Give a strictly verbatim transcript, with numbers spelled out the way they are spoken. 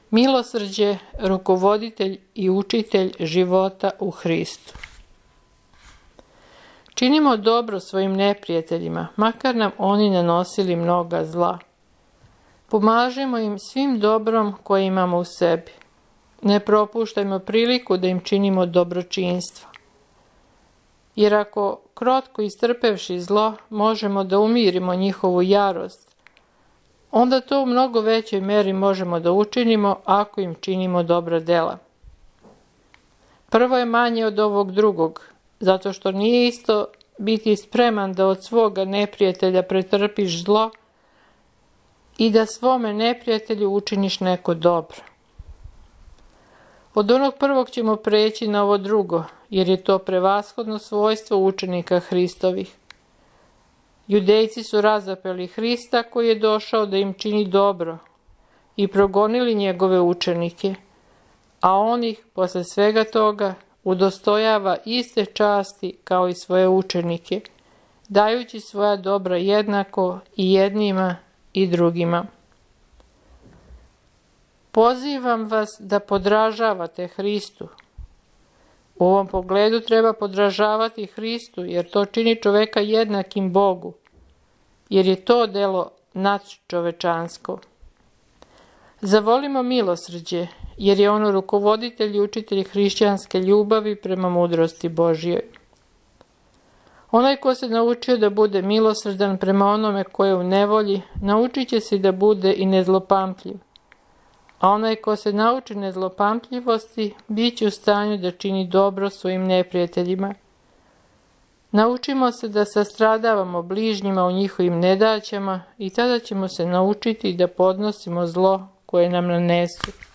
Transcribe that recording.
Milosrđe, rukovoditelj i učitelj života u Hristu. Činimo dobro svojim neprijateljima, makar nam oni nanosili mnoga zla. Pomažemo im svim dobrom koje imamo u sebi. Ne propuštajmo priliku da im činimo dobročinstvo. Jer ako, krotko istrpevši zlo, možemo da umirimo njihovu jarost, onda to u mnogo većoj meri možemo da učinimo ako im činimo dobra dela. Prvo je manje od ovog drugog, zato što nije isto biti spreman da od svoga neprijatelja pretrpiš zlo i da svome neprijatelju učiniš neko dobro. Od onog prvog ćemo preći na ovo drugo, jer je to prevashodno svojstvo učenika Hristovih. Judejci su razapeli Hrista koji je došao da im čini dobro i progonili njegove učenike, a on ih, posle svega toga, udostojava iste časti kao i svoje učenike, dajući svoja dobra jednako i jednima i drugima. Pozivam vas da podražavate Hristu. U ovom pogledu treba podražavati Hristu, jer to čini čoveka jednakim Bogu, jer je to delo nadčovečansko. Zavolimo milosrđe, jer je ono rukovoditelj i učitelj hrišćanske ljubavi prema mudrosti Božjoj. Onaj ko se naučio da bude milosrdan prema onome ko je u nevolji, naučit će se da bude i nezlopamtljiv. A onaj ko se nauči nezlopamtljivosti, bit će u stanju da čini dobro svojim neprijateljima. Naučimo se da sastradavamo bližnjima u njihovim nedaćama i tada ćemo se naučiti da podnosimo zlo koje nam nanesu.